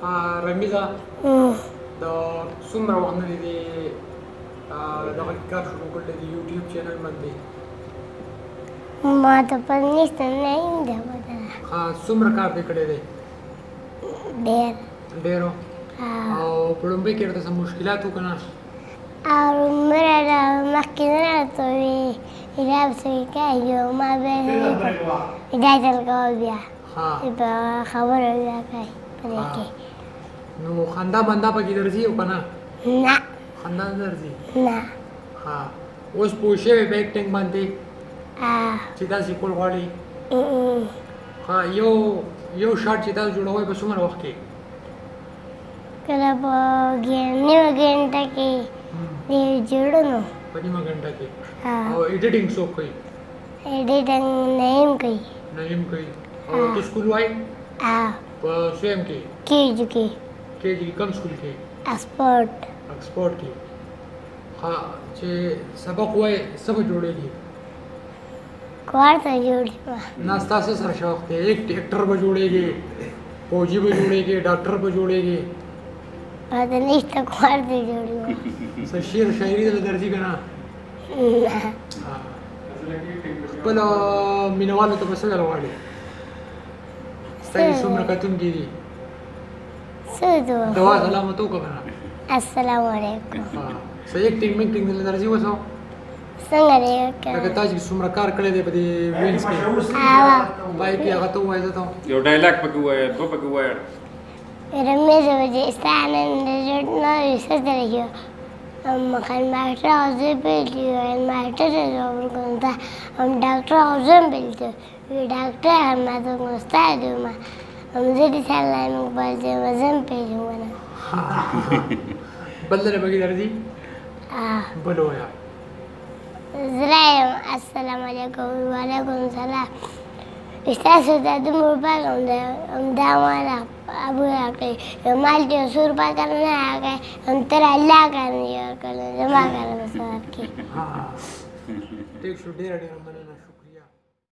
رمیزه د څومره وخت نه دې دغه کار شروع کړی د یوټیوب چینل باندې؟ ما ته پته نشته، نه یم دی پته. څومره کار دې کړی دی؟ ډېر. ډېر. او په لومړي کې درته څه مشکلات و که نه؟ عمره مخکې نه راته وویل دا پسې کېږي، ما بیا هدایت ورکول بیا په خبرو بیا کوي په دې کې. نو خندا بندا پکې درځي او که نه؟ نه. خندا نه درځي؟ نه. اوس پوه شوې په ایکټینګ باندې چې داسې کول غواړې؟ یو شاټ چې تاسو جوړوئ په څومره وخت کې؟ کله په نیمه ګنټه کې جوړو نو. په نیمه ګنټه کې؟ او ایډیټینګ څوک کوي؟ ایډیټینګ نعیم کوي. نعیم کوي. او ته سکول وایې؟ په سویم کې؟ کېجي کې. کېجي کې؟ کوم سکول کې؟ اکسفورډ. اکسفورډ کې. چې سبق وایې څه به جوړېږي؟ کار ته جوړ شوه. نه ستاسو سره شوق دی، ایکټر به جوړېږي، فوجي به جوړېږي، ډاکټر به جوړېږي؟ پته نشته، کار ته جوړ شوه. څه شعر شاعري دله درځي که نه؟ نه. خپلو مینهوالو ته به څه ویل غواړې؟ ستا چې څومره کتونکي دي څه ووایم؟ دعا سلامت وکړه که نه؟ السلام علیکم. څه ایکټینګ میکټینګ دله درځي اوس؟ څنګه دی وکړه؟ لکه تا چې څومره کار کړی دی په دې وینز کې پای کې هغه ته ووایه زه ته یو ډایلاګ پکې ووایه، دوه پکې ووایه. رمیز وزیرستان نه ستړی شو. ماستر حوزه بلتی ماستر جواب کنتا ډاکټر حوزه بلتی ډاکټر احمد استاد ما زه سلام کوم وزن پیژنم. بل دله پکې درځي؟ بل ووایه. زرایم السلام علیکم وعلیکم السلام. ستاسو د دومره پاک همدا ماله ابو راکړئ مال چې 100 روپۍ کار نه راکړئ تر الله کار نه جوړ کړی زما کار به څه ورکړي. ټیک شو، ډېره ډېره مننه شو.